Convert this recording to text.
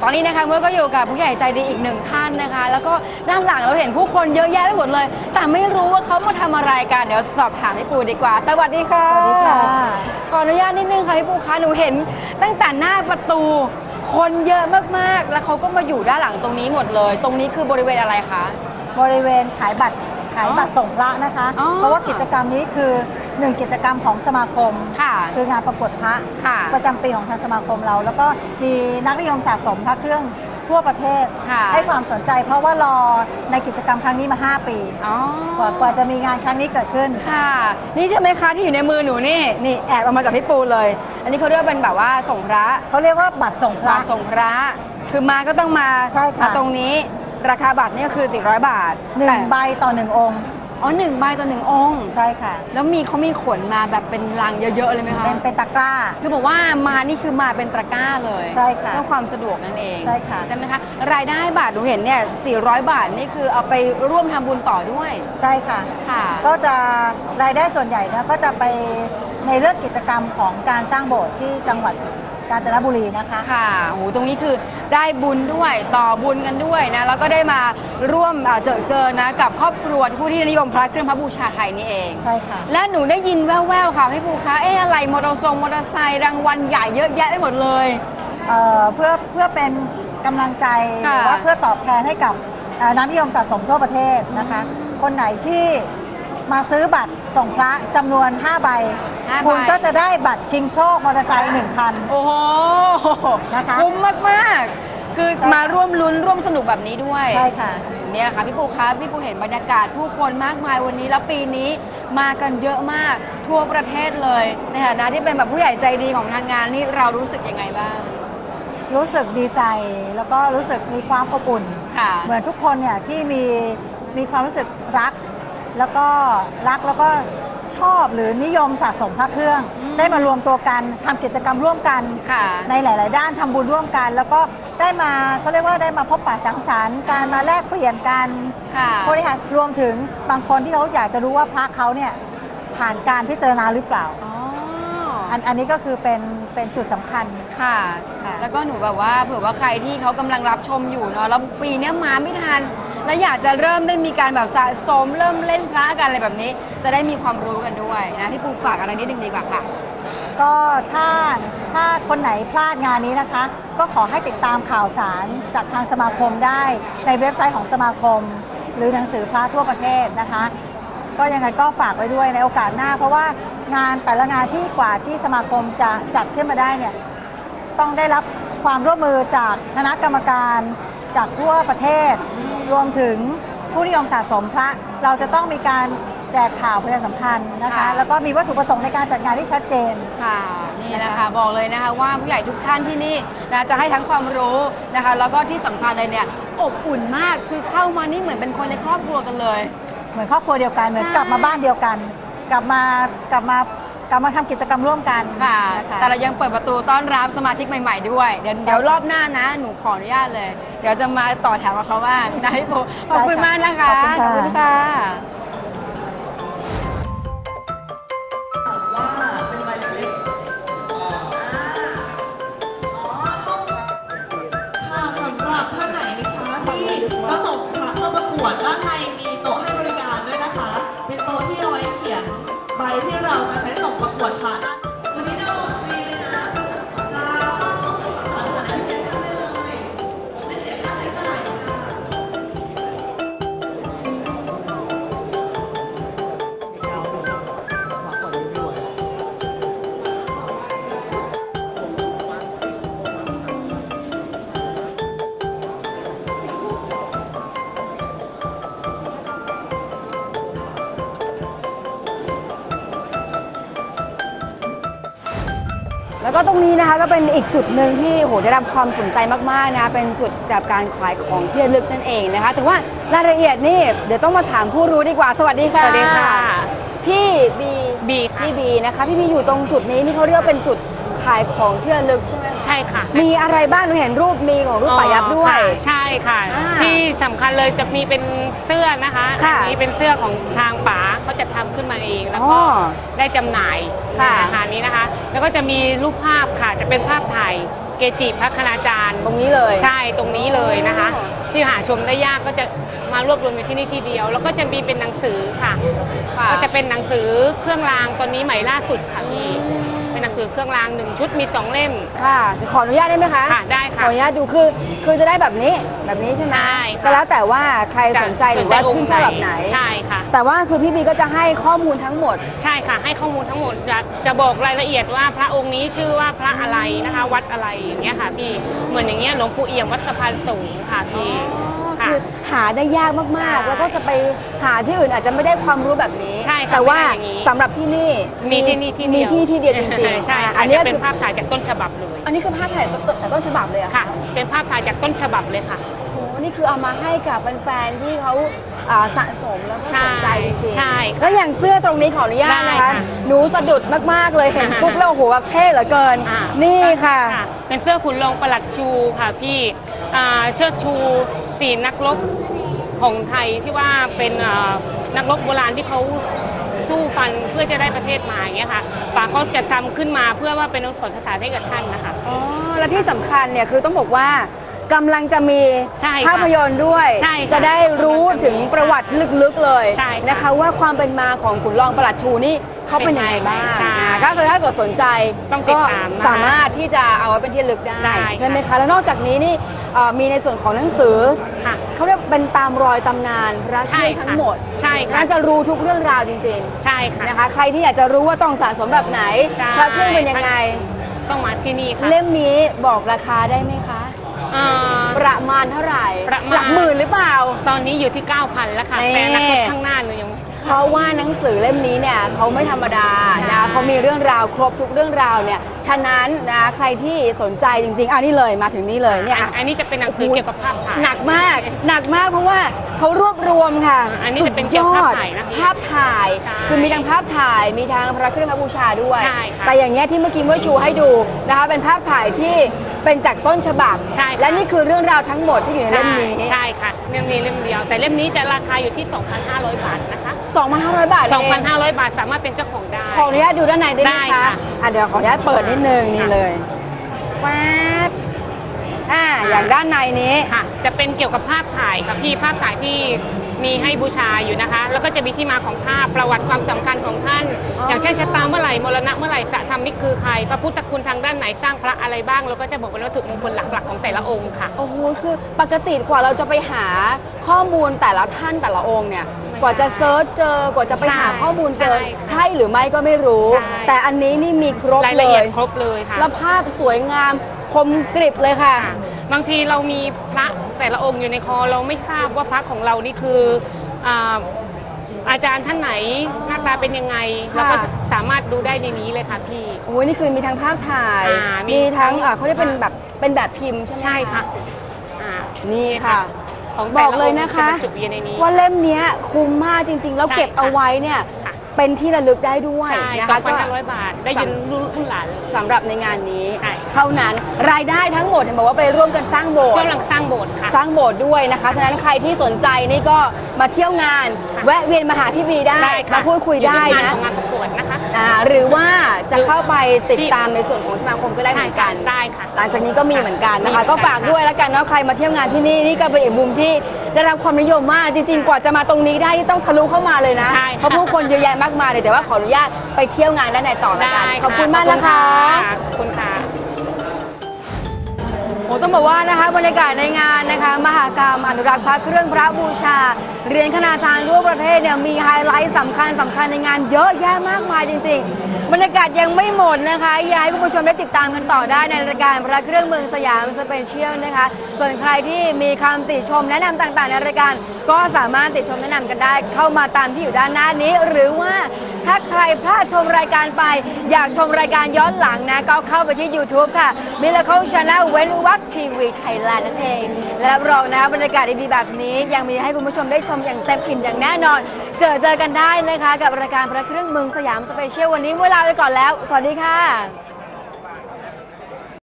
อนนี้นะคะเมื่อก็อยู่กับผู้ใหญ่ใจดีอีกหนึ่งท่านนะคะแล้วก็ด้านหลังเราเห็นผู้คนเยอะแยะไปหมดเลยแต่ไม่รู้ว่าเขามาทำอะไรกันเดี๋ยวสอบถามพี่ปูดีกว่าสวัสดีค่ะสวัสดีค่ะขออนุญาตนิดนึงค่ะพี่ปูคะหนูเห็นตั้งแต่หน้าประตูคนเยอะมากๆแล้วเขาก็มาอยู่ด้านหลังตรงนี้หมดเลยตรงนี้คือบริเวณอะไรคะบริเวณขายบัตรส่งพระนะคะเพราะว่ากิจกรรมนี้คือ1กิจกรรมของสมาคมคืองานประกวดพระประจำปีของทางสมาคมเราแล้วก็มีนักนิยมสะสมพระเครื่องทั่วประเทศให้ความสนใจเพราะว่ารอในกิจกรรมครั้งนี้มา5 ปีกว่าจะมีงานครั้งนี้เกิดขึ้นค่ะนี่ใช่ไหมคะที่อยู่ในมือหนูนี่แอบเอามาจากพี่ปูเลยอันนี้เขาเรียกเป็นแบบว่าส่งพระเขาเรียกว่าบัตรส่งพระคือมาก็ต้องมาตรงนี้ราคาบัตรนี่ก็คือ400 บาท 1 ใบต่อ1 องค์ 1 ใบต่อ1 องค์ใช่ค่ะแล้วเขามีขนมาแบบเป็นลังเยอะๆเลยไหมคะเป็นตะกร้าคือบอกว่ามานี่คือมาเป็นตะกร้าเลยใช่ค่ะเพื่อความสะดวกนั่นเองใช่ค่ะใช่ไหมคะรายได้บาทหนูเห็นเนี่ย400 บาทนี่คือเอาไปร่วมทำบุญต่อด้วยใช่ค่ะก็จะรายได้ส่วนใหญ่นะก็จะไปในเรื่องกิจกรรมของการสร้างโบสถ์ที่จังหวัดกาญจนบุรีนะคะค่ะโอ้โหตรงนี้คือได้บุญด้วยต่อบุญกันด้วยนะแล้วก็ได้มาร่วมเจอนะกับครอบครัวผู้ที่นิยมพระเครื่องพระบูชาไทยนี่เองใช่ค่ะและหนูได้ยินแว่วๆค่ะพี่ปูคะอะไรมอเตอร์ไซค์รางวัลใหญ่เยอะแยะไปหมดเลยเพื่อเป็นกำลังใจหรือว่าเพื่อตอบแทนให้กับนักนิยมสะสมทั่วประเทศนะคะคนไหนที่มาซื้อบัตรส่งพระจำนวน5 ใบคุณก็จะได้บัตรชิงโชคมอเตอร์ไซค์1 คันโอ้โหนะคะคุ้มมากๆคือมาร่วมลุ้นร่วมสนุกแบบนี้ด้วยใช่ค่ะนี่แหละค่ะพี่ปูคะพี่ปูเห็นบรรยากาศผู้คนมากมายวันนี้แล้วปีนี้มากันเยอะมากทั่วประเทศเลยในฐานะที่เป็นแบบผู้ใหญ่ใจดีของทางงานนี่เรารู้สึกยังไงบ้างรู้สึกดีใจแล้วก็รู้สึกมีความอบอุ่นเหมือนทุกคนเนี่ยที่มีความรู้สึกรักแล้วก็ชอบหรือนิยมสะสมพระเครื่องได้มารวมตัวกันทำกิจกรรมร่วมกันในหลายๆด้านทำบุญร่วมกันแล้วก็ได้มาเขาเรียกว่าได้มาพบปะสังสรรค์การมาแลกเปลี่ยนกันบริหารรวมถึงบางคนที่เขาอยากจะรู้ว่าพระเขาเนี่ยผ่านการพิจารณาหรือเปล่าอันนี้ก็คือเป็นจุดสำคัญค่ะแล้วก็หนูแบบว่าเผื่อว่าใครที่เขากำลังรับชมอยู่เนาะแล้วปีนี้มาไม่ทันแล้วอยากจะเริ่มได้มีการแบบสะสมเริ่มเล่นพระกันอะไรแบบนี้จะได้มีความรู้กันด้วยนะพี่ปูฝากอะไรนิดนึงดีกว่าค่ะก็ถ้าคนไหนพลาดงานนี้นะคะก็ขอให้ติดตามข่าวสารจากทางสมาคมได้ในเว็บไซต์ของสมาคมหรือหนังสือพระทั่วประเทศนะคะก็ยังไงก็ฝากไว้ด้วยในโอกาสหน้าเพราะว่างานแต่ละงานที่กว่าที่สมาคมจะจัดขึ้นมาได้เนี่ยต้องได้รับความร่วมมือจากคณะกรรมการจากทั่วประเทศรวมถึงผู้นิยมสะสมพระเราจะต้องมีการแจกข่าวประชาสัมพันธ์นะคะแล้วก็มีวัตถุประสงค์ในการจัดงานที่ชัดเจนค่ะนี่แหละค่ะบอกเลยนะคะว่าผู้ใหญ่ทุกท่านที่นี่นะจะให้ทั้งความรู้นะคะแล้วก็ที่สำคัญเลยเนี่ยอบอุ่นมากคือเข้ามานี่เหมือนเป็นคนในครอบครัวกันเลยเหมือนครอบครัวเดียวกันเหมือนกลับมาบ้านเดียวกันกลับมาทำกิจกรรมร่วมกันค่ะแต่เรายังเปิดประตูต้อนรับสมาชิกใหม่ๆด้วยเดี๋ยวรอบหน้านะหนูขออนุญาตเลยเดี๋ยวจะมาต่อแถวกับเขาบ้างนะพี่ปูขอบคุณมากนะคะขอบคุณค่ะก็ส่งพระเข้าประกวดด้านในมีโต๊ะให้บริการด้วยนะคะเป็นโต๊ะที่เอาไว้เขียนใบที่เราจะใช้ส่งประกวดพระวันนี้เราฟรีเลยนะไม่เสียค่าใช้จ่ายแล้วก็ตรงนี้นะคะก็เป็นอีกจุดหนึ่งที่โหได้รับความสนใจมากๆนะคะเป็นจุดแบบการขายของที่ระลึกนั่นเองนะคะแต่ว่ารายละเอียดนี่เดี๋ยวต้องมาถามผู้รู้ดีกว่าสวัสดีค่ะสวัสดีค่ะพี่บีนะคะพี่บีอยู่ตรงจุดนี้นี่เขาเรียกว่าเป็นจุดขายของที่ระลึกใช่ไหมใช่ค่ะมีอะไรบ้างหนูเห็นรูปมีของรูปป่ายับด้วยใช่ค่ะที่สำคัญเลยจะมีเป็นเสื้อนะคะอันนี้เป็นเสื้อของทางป๋าเขาจะทำขึ้นมาเองแล้วก็ได้จำหน่ายราคานี้นะคะแล้วก็จะมีรูปภาพค่ะจะเป็นภาพถ่ายเกจิพระคณาจารย์ตรงนี้เลยใช่ตรงนี้เลยนะคะ ที่หาชมได้ยากก็จะมารวบรวมอยู่ที่นี่ที่เดียว แล้วก็จะมีเป็นหนังสือค่ะค่ะก็จะเป็นหนังสือเครื่องรางตอนนี้ใหม่ล่าสุดค่ะพี่เป็นหนังสือเครื่องราง1 ชุดมี2 เล่มค่ะขออนุญาตได้ไหมคะค่ะได้ค่ะขออนุญาตดูคือจะได้แบบนี้ใช่ไหมใช่ค่ะก็แล้วแต่ว่าใครสนใจหรือว่าชื่นชอบแบบไหนใช่ค่ะแต่ว่าคือพี่บีก็จะให้ข้อมูลทั้งหมดใช่ค่ะให้ข้อมูลทั้งหมดจะบอกรายละเอียดว่าพระองค์นี้ชื่อว่าพระอะไรนะคะ วัดอะไรอย่างเงี้ยค่ะพี่เหมือนอย่างเงี้ยหลวงปู่เอี่ยมวัดสะพานสูงค่ะพี่ค่ะคือหาได้ยากมากใช่ๆ แล้วก็จะไปหาที่อื่นอาจจะไม่ได้ความรู้แบบนี้ใช่ค่ะแต่ว่าไม่ได้อย่างนี้สำหรับที่นี่มีที่นี่ที่เดียวมีที่เดียวจริงๆใช่อัค่ะนนี้จะเป็คืนอภาพถ่ายจากต้นฉบับเลยอันนี้คือภาพถ่ายจากต้นฉบับเลยอะค่ะ เป็นภาพถ่ายจากต้นฉบับเลยค่ะโอ้โหนี่คือเอามาให้กับแฟนๆที่เขาสะสมแล้วก็สนใจจริงๆใช่ค่ะแล้วอย่างเสื้อตรงนี้ขออนุญาตได้นะคะค่ะหนูสะดุดมากๆเลยเห็นปุ๊บแล้วโอ้โหแบบเท่เหลือเกินอ่านี่ค่ะเป็นเสื้อขุนรองประหลัดชูค่ะพี่เชิดชู4 นักรบของไทยที่ว่าเป็นนักรบโบราณที่เขาสู้ฟันเพื่อจะได้ประเทศมาอย่างเงี้ยค่ะป่าเขาจะทำขึ้นมาเพื่อว่าเป็นอนุสรณ์สถานให้กับท่านนะคะอ๋อ และที่สำคัญเนี่ยคือต้องบอกว่ากำลังจะมีใช่ค่ะภาพยนตร์ด้วยใช่ค่ะจะได้รู้ถึงประวัติลึกๆเลยใช่ค่ะนะคะว่าความเป็นมาของขุนรองประหลัดชูนี่เขาเป็นยังไงบ้างใช่นะก็คือถ้าเกิดสนใจต้องติดก็ตามนะคะสามารถที่จะเอาไว้เป็นที่ระลึกได้ได้ใช่ไหมค่ะคะ แล้วนอกจากนี้นี่มีในส่วนของหนังสือค่ะเขาเรียกเป็นตามรอยตำนานพระเคใช่รื่องค่ะทั้งหมดใช่ค่ะน่าจะรู้ทุกเรื่องราวจริงใช่ค่ะๆนะคะใครที่อยากจะรู้ว่าต้องสะสมแบบไหนใช่พระเครื่องเป็นยังไงต้องมาที่นี่ค่ะเล่มนี้บอกราคาได้ไหมคะอ่าประมาณเท่าไหร่ประมาณหลักหมื่นหรือเปล่าตอนนี้อยู่ที่ 9,000 แล้วค่ะนี่แต่อนาคตข้างหน้าหนูยังเพราะว่าหนังสือเล่มนี้เนี่ยเขาไม่ธรรมดาใช่นะเขามีเรื่องราวครบทุกเรื่องราวเนี่ยฉะนั้นนะใครที่สนใจจริงๆนี่เลยมาถึงนี่เลยเนี่ยอันนี้จะเป็นหนังสือเกี่ยวกับภาพถ่ายหนักมากเพราะว่าเขารวบรวมค่ะอันนี้จะเป็นเกี่ยวกับภาพถ่ายนะภาพถ่ายใช่คือมีทั้งภาพถ่ายมีทั้งพระเครื่องพระบูชาด้วยใช่ค่ะแต่อย่างเงี้ยที่เมื่อกี้เมื่อชูให้ดูนะคะเป็นภาพถ่ายที่เป็นจากต้นฉบับใช่ค่ะและนี่คือเรื่องราวทั้งหมดที่อยู่ในเล่มนี้ใช่ค่ะเล่มนี้เล่มเดียว แต่เล่มนี้จะราคาอยู่ที่ 2,500 บาทนะคะ 2,500 บาทเอง 2,500 บาทสามารถเป็นเจ้าของได้ขออนุญาตดูด้านในได้ไหมได้คะค่ะเดี๋ยวขออนุญาตเปิดนิดนึงนี่เลยแฟบอย่างด้านในนี้ค่ะ จะเป็นเกี่ยวกับภาพถ่ายค่ะพี่ภาพถ่ายที่มีให้บูชาอยู่นะคะ แล้วก็จะมีที่มาของภาพประวัติความสำคัญของท่าน อย่างเช่นชะตาเมื่อไหร่มรณะเมื่อไหร่สะธรรมิกคือใครพระพุทธคุณทางด้านไหนสร้างพระอะไรบ้างแล้วก็จะบอกเป็นวัตถุมงคลหลักๆของแต่ละองค์ค่ะโอ้โห คือปกติกว่าเราจะไปหาข้อมูลแต่ละท่านแต่ละองค์เนี่ย กว่าจะเซิร์ชเจอกว่าจะไปหาข้อมูลเจอ ใช่หรือไม่ก็ไม่รู้ใช่แต่อันนี้นี่มีครบรายเลละเอียดยครบเลยค่ะแล้วภาพสวยงามคมกริบเลยค่ะค่ะบางทีเรามีพระแต่ละองค์อยู่ในคอเราไม่ทราบว่าพระของเรานี่คืออาจารย์ท่านไหนหน้าตาเป็นยังไงค่ะเราก็สามารถดูได้ในนี้เลยค่ะพี่โอ้ยนี่คือมีทั้งภาพถ่ายมีมีทั้งทั้งเขาเรียกเป็นแบบพิมพ์ใช่ไหมใช่ค่ะอ่านี่ค่ะของบแต่อกละเลอย งค์นะคะจบรรจุอยู่ในนี้ว่าเล่มเนี้ยคุ้มมากจริงๆ แล้วใช่เก็บเอาไว้เนี่ยค่ะเป็นที่ระลึกได้ด้วยใช่นะคะก็ 2,500 บาท ได้ยินรุ่นหลานเลยสำหรับในงานนี้ใช่เท่านั้นรายได้ทั้งหมดเห็นบอกว่าไปร่วมกันสร้างโบสถ์กำลังสร้างโบสถ์ค่ะสร้างโบสถ์ด้วยนะคะฉะนั้นใครที่สนใจนี่ก็มาเที่ยวงานค่ะแวะเวียนมาหาพี่บีได้ค่ะมาพูดคุยได้อนะทุกงานของงานประกวดนะคะหรือว่าจะเข้าไปติดที่ตามในส่วนของสมาคมก็ได้เหมือนกันได้ค่ะหลังจากนี้ก็มีเหมือนกันนะคะมีเหมือนกันก็ฝากด้วยแล้วกันเนาะใครมาเที่ยวงานที่นี่นี่ก็เป็นอีกมุมที่ได้รับความนิยมมากจริงๆ กว่าจะมาตรงนี้ได้ที่ต้องทะลุเข้ามาเลยนะใช่เพราะผู้คนเยอะแยะมากมายเลยแต่ว่าขออนุญาตไปเที่ยวงานด้านในต่อแล้วกันได้ขอบคุณมากนะคะขอบคุณค่ะโอ้ต้องบอกว่านะคะบรรยากาศในงานนะคะมหกรรมอนุรักษ์พระเครื่องพระบูชาเหรียญคณาจารย์ทั่วประเทศเนี่ยมีไฮไลท์สำคัญในงานเยอะแยะมากมายจริงๆบรรยากาศยังไม่หมดนะคะอยากให้คุณผู้ชมได้ติดตามกันต่อได้ในรายการพระเครื่องเมืองสยามสเปเชียลนะคะส่วนใครที่มีคำติชมแนะนำต่างๆในรายการก็สามารถติชมแนะนำกันได้เข้ามาตามที่อยู่ด้านหน้านี้ หรือว่าถ้าใครพลาดชมรายการไปอยากชมรายการย้อนหลังนะก็เข้าไปที่ YouTube ค่ะ Miracle Channel เว้นวรรคทีวีไทยแลนด์นั่นเองและรับรองนะบรรยากาศดีๆแบบนี้ยังมีให้คุณผู้ชมได้ชมอย่างเต็มอิ่มอย่างแน่นอนเจอกันได้นะคะกับรายการพระเครื่องเมืองสยามสเปเชียลวันนี้เวลาไปก่อนแล้วสวัสดีค่ะ